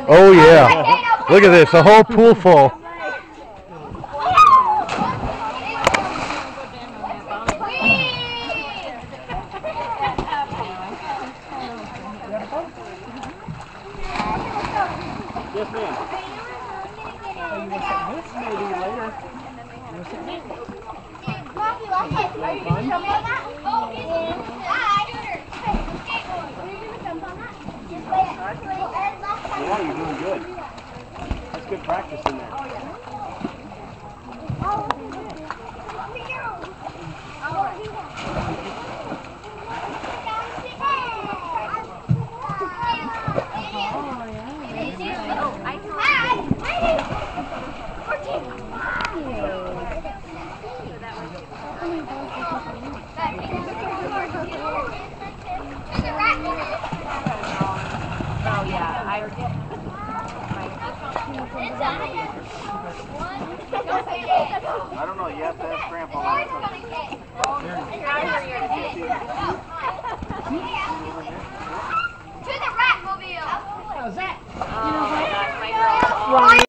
Oh yeah. Look at this, a whole pool full. Yes, ma'am. Maybe later. Are you going to jump on that? Oh, yeah, you're doing good. That's good practice in there. I don't know, you have to ask Grandpa. To the Ratmobile! How's that?